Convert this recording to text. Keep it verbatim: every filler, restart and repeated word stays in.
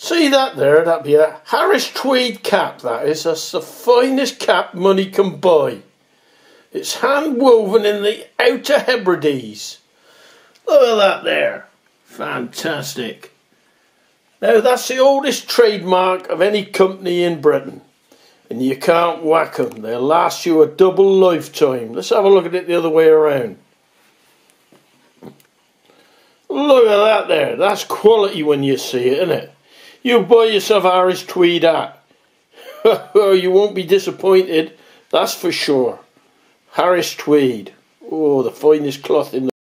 See that there? That'd be a Harris Tweed cap, that is. That's the finest cap money can buy. It's hand woven in the Outer Hebrides. Look at that there. Fantastic. Now that's the oldest trademark of any company in Britain. And you can't whack them. They'll last you a double lifetime. Let's have a look at it the other way around. Look at that there. That's quality when you see it, isn't it? You buy yourself a Harris Tweed hat. You won't be disappointed, that's for sure. Harris Tweed. Oh, the finest cloth in the